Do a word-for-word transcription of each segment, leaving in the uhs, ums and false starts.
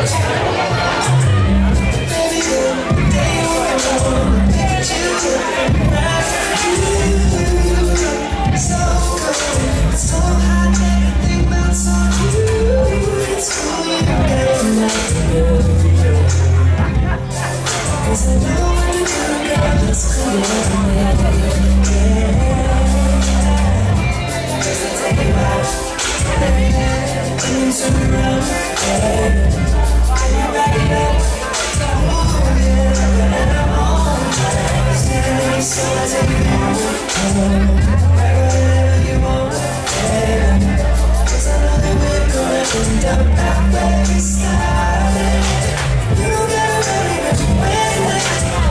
We're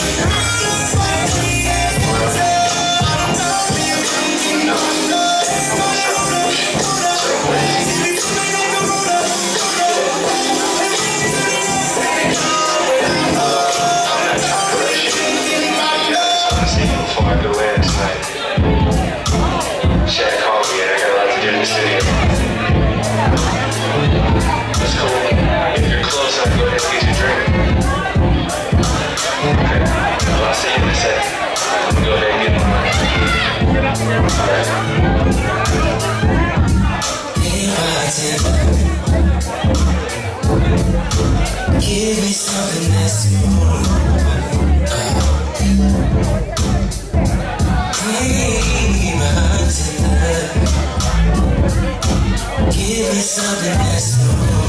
Give me something that's more. Hey, bartender, give me something that's more.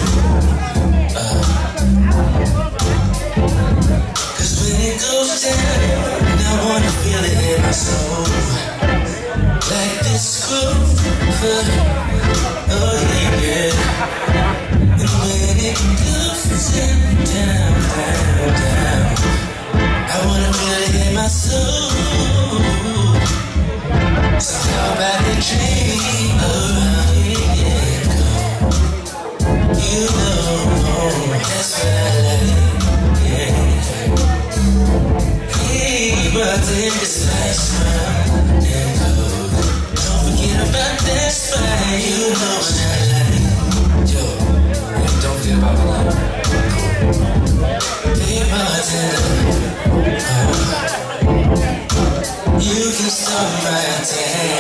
Cause when it goes down, I wanna feel it in my soul. Like this groove, oh yeah, yeah. And when it goes down, down, down, down, I wanna feel it in my soul. So how about the dream around here, yeah, you know, that's what I like, yeah. Hey, but then this life's round and cold. Don't forget about that spine, you know what I like. Yo, yeah, don't forget about my life. Hey, bartender, oh, you can stop my day.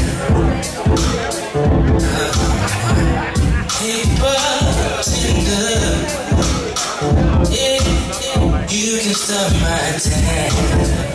Hey, bartender, yeah, you can stop my day.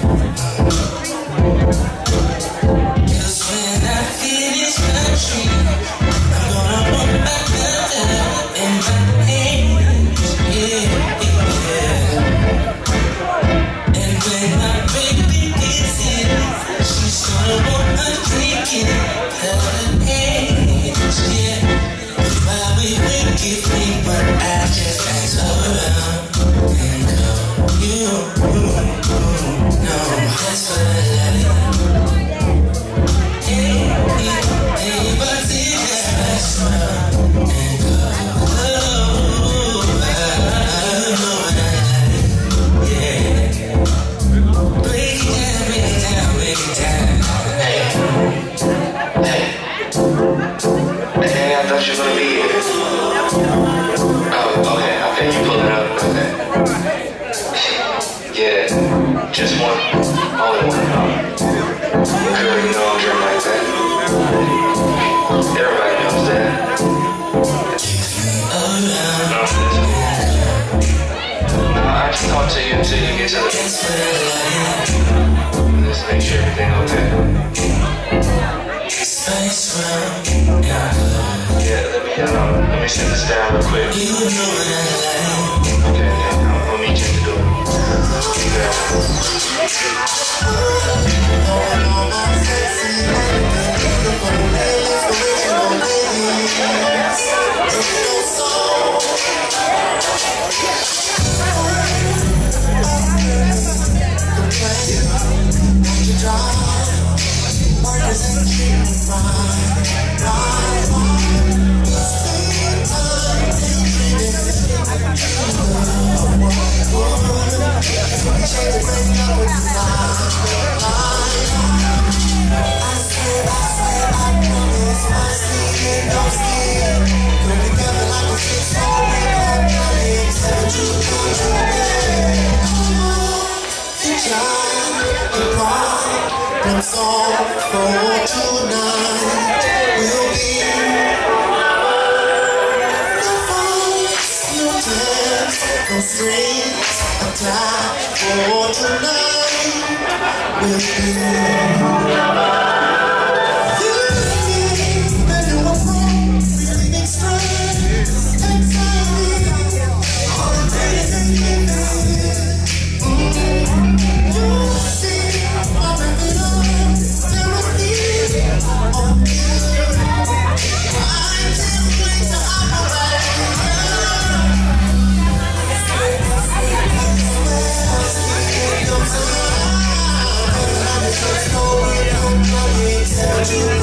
Cause when I finish my dream, I'm gonna put my hand in my hands, yeah, yeah. And when my baby gets in, she's gonna want my drinking out of hands, yeah. While we wait, give me what I just asked around and go, you know that's what I like. Hey, hey, hey, but it's that smile and go, oh, I know what I like, yeah. Break it down, break it down, break it down. Hey, hey, hey, I thought you were gonna be here. Oh, okay, okay, you pull it up, okay. Yeah, just one, only one. Girl, you know I'm dreaming like that. Everybody knows that. No, I just talk to you until you get to the just make sure everything okay. Yeah, let me uh, let me sit this down real quick. Okay, yeah, I'll meet you at the door. What's all for tonight will be no fights, no tears, no strings attached. For tonight will be what you